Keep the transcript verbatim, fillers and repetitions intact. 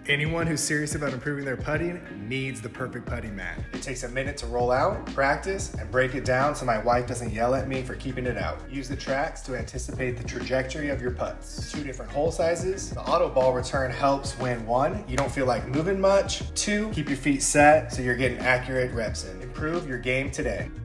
Anyone who's serious about improving their putting needs the perfect putting mat. It takes a minute to roll out, practice, and break it down so my wife doesn't yell at me for keeping it out. Use the tracks to anticipate the trajectory of your putts. Two different hole sizes. The auto ball return helps when one, you don't feel like moving much. Two, keep your feet set so you're getting accurate reps in. Improve your game today.